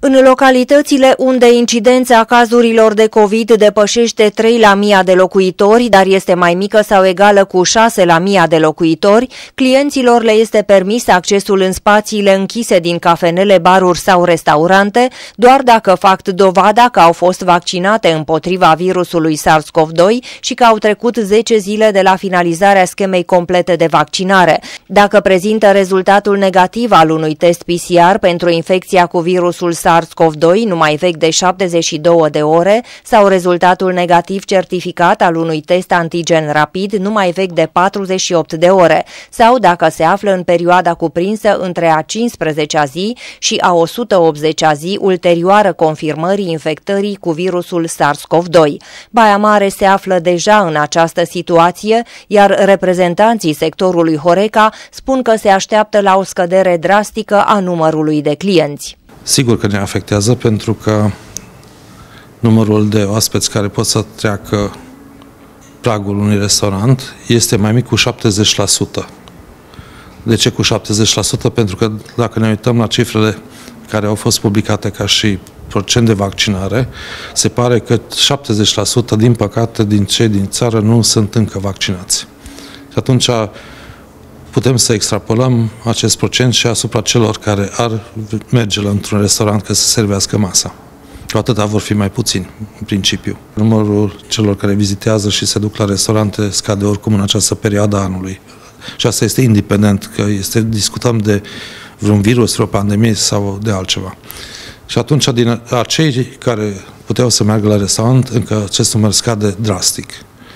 În localitățile unde incidența cazurilor de COVID depășește 3 la 1000 de locuitori, dar este mai mică sau egală cu 6 la 1000 de locuitori, clienților le este permis accesul în spațiile închise din cafenele, baruri sau restaurante, doar dacă fac dovada că au fost vaccinate împotriva virusului SARS-CoV-2 și că au trecut 10 zile de la finalizarea schemei complete de vaccinare. Dacă prezintă rezultatul negativ al unui test PCR pentru infecția cu virusul SARS-CoV-2 numai vechi de 72 de ore sau rezultatul negativ certificat al unui test antigen rapid numai vechi de 48 de ore sau dacă se află în perioada cuprinsă între a 15-a zi și a 180-a zi ulterioară confirmării infectării cu virusul SARS-CoV-2. Baia Mare se află deja în această situație, iar reprezentanții sectorului Horeca spun că se așteaptă la o scădere drastică a numărului de clienți. Sigur că ne afectează pentru că numărul de oaspeți care pot să treacă pragul unui restaurant este mai mic cu 70%. De ce cu 70%? Pentru că dacă ne uităm la cifrele care au fost publicate ca și procent de vaccinare, se pare că 70% din păcate din cei din țară nu sunt încă vaccinați. Și atunci putem să extrapolăm acest procent și asupra celor care ar merge într-un restaurant ca să servească masa. Cu atâta vor fi mai puțini, în principiu. Numărul celor care vizitează și se duc la restaurante scade oricum în această perioadă a anului. Și asta este independent, că discutăm de vreun virus, vreo pandemie sau de altceva. Și atunci, din acei care puteau să meargă la restaurant, încă acest număr scade drastic.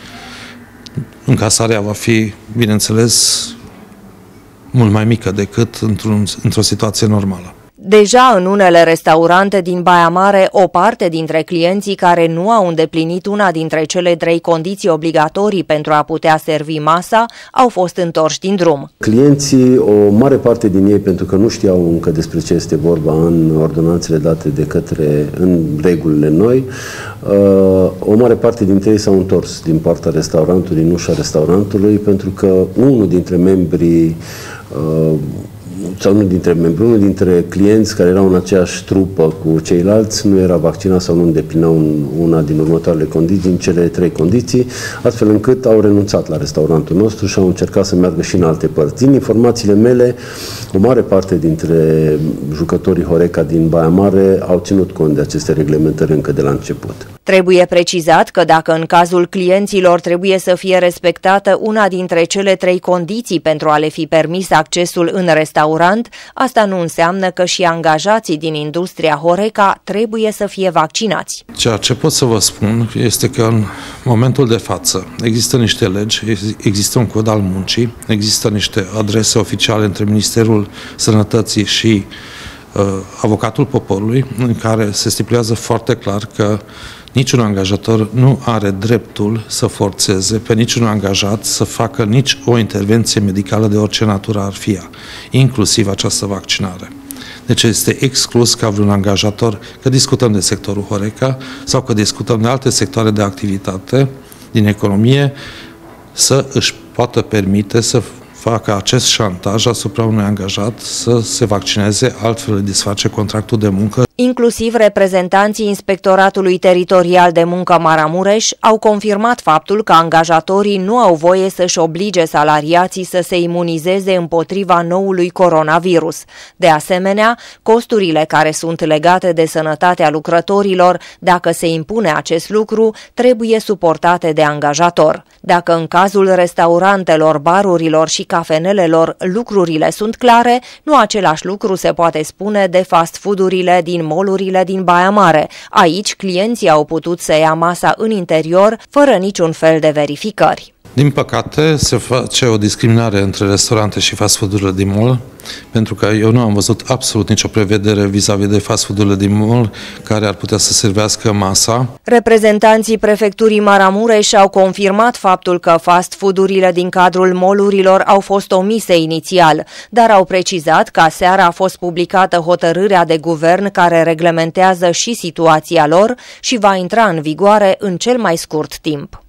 Încasarea va fi, bineînțeles, mult mai mică decât într-o situație normală. Deja în unele restaurante din Baia Mare, o parte dintre clienții care nu au îndeplinit una dintre cele 3 condiții obligatorii pentru a putea servi masa au fost întorși din drum. Clienții, o mare parte din ei, pentru că nu știau încă despre ce este vorba în ordonanțele date în regulile noi, o mare parte dintre ei s-au întors din partea restaurantului, din ușa restaurantului, pentru că unul dintre membrii unul dintre clienți care erau în aceeași trupă cu ceilalți nu era vaccinat sau nu îndeplinea una din următoarele condiții, din cele 3 condiții, astfel încât au renunțat la restaurantul nostru și au încercat să meargă și în alte părți. Din informațiile mele, o mare parte dintre jucătorii Horeca din Baia Mare au ținut cont de aceste reglementări încă de la început. Trebuie precizat că dacă în cazul clienților trebuie să fie respectată una dintre cele 3 condiții pentru a le fi permis accesul în restaurant, asta nu înseamnă că și angajații din industria Horeca trebuie să fie vaccinați. Ceea ce pot să vă spun este că în momentul de față există niște legi, există un cod al muncii, există niște adrese oficiale între Ministerul Sănătății și Avocatul Poporului, în care se stipulează foarte clar că niciun angajator nu are dreptul să forțeze pe niciun angajat să facă nici o intervenție medicală de orice natură ar fi ea, inclusiv această vaccinare. Deci este exclus ca vreun angajator, că discutăm de sectorul Horeca sau că discutăm de alte sectoare de activitate din economie, să își poată permite să facă acest șantaj asupra unui angajat să se vaccineze, altfel îi disface contractul de muncă. Inclusiv reprezentanții Inspectoratului Teritorial de Muncă Maramureș au confirmat faptul că angajatorii nu au voie să-și oblige salariații să se imunizeze împotriva noului coronavirus. De asemenea, costurile care sunt legate de sănătatea lucrătorilor, dacă se impune acest lucru, trebuie suportate de angajator. Dacă în cazul restaurantelor, barurilor și cafenelelor lucrurile sunt clare, nu același lucru se poate spune de fast food-urile din mall-urile din Baia Mare. Aici, clienții au putut să ia masa în interior, fără niciun fel de verificări. Din păcate, se face o discriminare între restaurante și fast food-urile din mall, pentru că eu nu am văzut absolut nicio prevedere vis-a-vis de fast food-urile din mall care ar putea să servească masa. Reprezentanții prefecturii Maramureș au confirmat faptul că fast food-urile din cadrul mall-urilor au fost omise inițial, dar au precizat că aseară a fost publicată hotărârea de guvern care reglementează și situația lor și va intra în vigoare în cel mai scurt timp.